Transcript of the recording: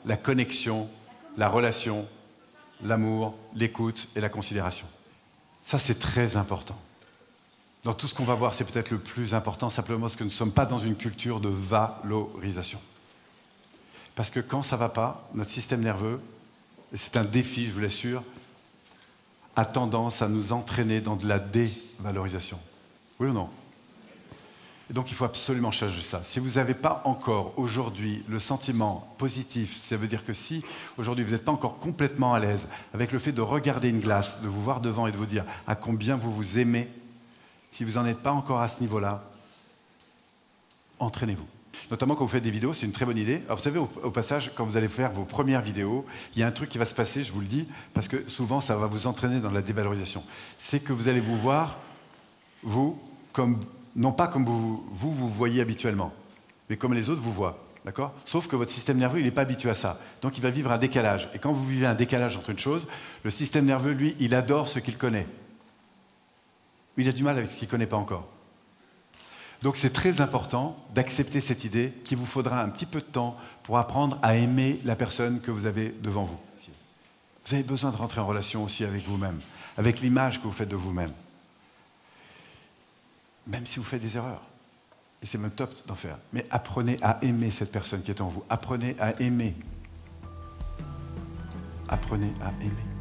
la connexion, la relation, l'amour, l'écoute et la considération. Ça, c'est très important. Dans tout ce qu'on va voir, c'est peut-être le plus important, simplement parce que nous ne sommes pas dans une culture de valorisation. Parce que quand ça ne va pas, notre système nerveux, et c'est un défi, je vous l'assure, a tendance à nous entraîner dans de la dévalorisation. Oui ou non? Et donc il faut absolument changer ça. Si vous n'avez pas encore aujourd'hui le sentiment positif, ça veut dire que si aujourd'hui vous n'êtes pas encore complètement à l'aise avec le fait de regarder une glace, de vous voir devant et de vous dire à combien vous vous aimez, si vous n'en êtes pas encore à ce niveau-là, entraînez-vous. Notamment quand vous faites des vidéos, c'est une très bonne idée. Alors vous savez, au passage, quand vous allez faire vos premières vidéos, il y a un truc qui va se passer, je vous le dis, parce que souvent ça va vous entraîner dans la dévalorisation. C'est que vous allez vous voir, vous, comme, non pas comme vous voyez habituellement, mais comme les autres vous voient. D'accord ? Sauf que votre système nerveux, il n'est pas habitué à ça. Donc il va vivre un décalage. Et quand vous vivez un décalage entre une chose, le système nerveux, lui, il adore ce qu'il connaît. Il a du mal avec ce qu'il ne connaît pas encore. Donc c'est très important d'accepter cette idée qu'il vous faudra un petit peu de temps pour apprendre à aimer la personne que vous avez devant vous. Vous avez besoin de rentrer en relation aussi avec vous-même, avec l'image que vous faites de vous-même. Même si vous faites des erreurs. Et c'est même top d'en faire. Mais apprenez à aimer cette personne qui est en vous. Apprenez à aimer. Apprenez à aimer.